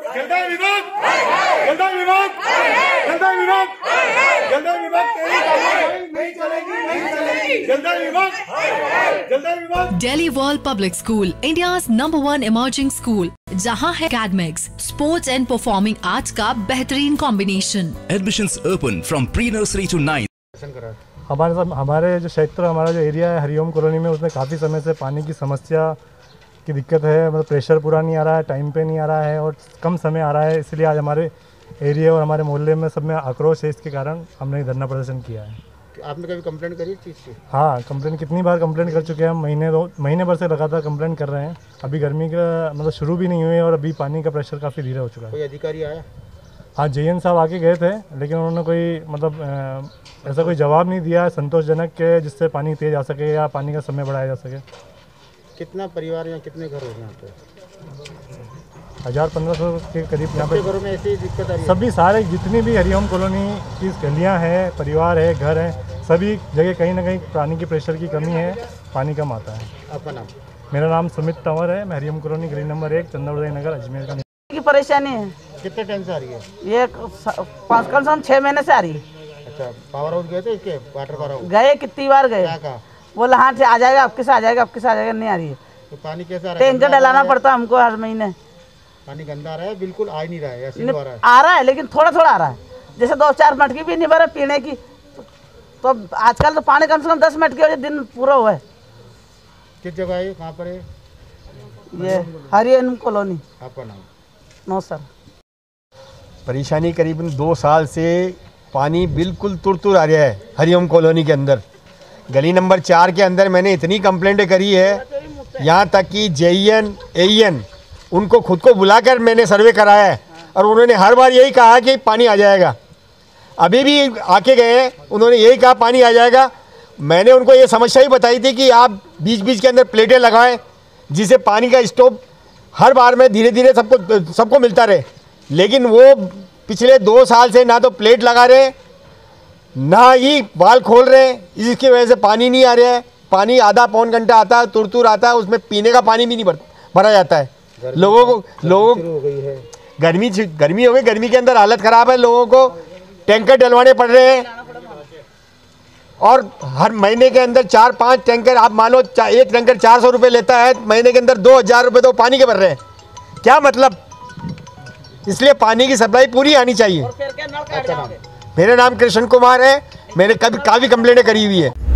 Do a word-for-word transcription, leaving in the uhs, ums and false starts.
जलदाय विभाग, जलदाय विभाग, जलदाय विभाग, जलदाय विभाग तेरी कार्रवाई नहीं चलेगी, नहीं चलेगी। जलदाय विभाग, जलदाय विभाग। Delhi world public school, India's number one emerging school, जहां है academics, sports and performing arts का बेहतरीन combination. Admissions open from pre nursery to ninth. हमारे हमारे जो क्षेत्र, हमारा जो एरिया है हरिओम कॉलोनी में, उसमें काफ़ी समय से पानी की समस्या की दिक्कत है। मतलब प्रेशर पूरा नहीं आ रहा है, टाइम पे नहीं आ रहा है और कम समय आ रहा है। इसलिए आज हमारे एरिया और हमारे मोहल्ले में सब में आक्रोश है। इसके कारण हमने धरना प्रदर्शन किया है। आपने कभी कंप्लेंट करी चीज़ की? हाँ, कंप्लेंट कितनी बार कंप्लेंट कर चुके हैं हम। महीने दो महीने भर से लगातार कंप्लेंट कर रहे हैं। अभी गर्मी का मतलब शुरू भी नहीं हुई है और अभी पानी का प्रेशर काफ़ी धीरे हो चुका है। कोई अधिकारी आया? हाँ, जेएन साहब आके गए थे, लेकिन उन्होंने कोई मतलब ऐसा कोई जवाब नहीं दिया संतोषजनक के जिससे पानी तेज आ सके या पानी का समय बढ़ाया जा सके। कितना परिवार या कितने घर हो यहाँ पे? हज़ार पंद्रह सौ के करीब यहाँ पे घरों में ऐसी दिक्कत आ रही है? सभी सारे जितनी भी हरिओम कॉलोनी की गलियाँ हैं, परिवार है, घर हैं, सभी जगह कहीं ना कहीं पानी की प्रेशर की कमी है, पानी कम आता है। आपका नाम? मेरा नाम सुमित तंवर है। मैं हरिओम कॉलोनी गली नंबर एक, चंद्रोदय नगर, अजमेर का। की परेशानी है। कितने टाइम से आ रही है ये? पाँच कम से कम छः महीने से आ रही है। अच्छा, पावर हाउस गए थे इसके? वाटर पावर हाउस गए, कितनी बार गए। क्या कहा? बोले हाँ से आ जाएगा, आपके से आ जाएगा, आपके से आ जाएगा, नहीं आ रही है। तो पानी कैसा आ रहा है? टेंकर डलाना पड़ता है हमको हर महीने। पानी गंदा आ रहा है, बिल्कुल आ ही नहीं रहा है, ऐसे आ रहा है। आ रहा है लेकिन थोड़ा थोड़ा आ रहा है। जैसे दो चार मिनट की भी नहीं भरे पीने की, तो आजकल तो पानी कम से कम दस मिनट की वजह दिन पूरा हुआ है। किस जगह है, कहाँ पर है? ये हरिओम कॉलोनी। आपका नाम? No sir. परेशानी करीबन दो साल से पानी बिल्कुल तुर तुर आ रहा है हरिओम कॉलोनी के अंदर। गली नंबर चार के अंदर मैंने इतनी कंप्लेंटें करी है, यहाँ तक कि जेईएन एईएन उनको खुद को बुलाकर मैंने सर्वे कराया है और उन्होंने हर बार यही कहा कि पानी आ जाएगा। अभी भी आके गए, उन्होंने यही कहा पानी आ जाएगा। मैंने उनको ये समस्या ही बताई थी कि आप बीच बीच के अंदर प्लेटें लगाएं, जिससे पानी का स्टॉक हर बार में धीरे धीरे सबको सबको मिलता रहे। लेकिन वो पिछले दो साल से ना तो प्लेट लगा रहे, ना ही वाल खोल रहे हैं। इसकी वजह से पानी नहीं आ रहा है। पानी आधा पौन घंटा आता है, तुर तुर आता है, उसमें पीने का पानी भी नहीं भर भरा जाता है। लोगों को लोगों हो गई है गर्मी गर्मी हो गई, गर्मी के अंदर हालत ख़राब है। लोगों को टैंकर डलवाने पड़ रहे हैं और हर महीने के अंदर चार पाँच टैंकर, आप मान लो एक टैंकर चार सौ रुपये लेता है, महीने के अंदर दो हज़ार रुपये तो पानी के भर रहे हैं। क्या मतलब? इसलिए पानी की सप्लाई पूरी आनी चाहिए। मेरा नाम कृष्ण कुमार है। मैंने कभी काफ़ी कंप्लेंटें करी हुई है।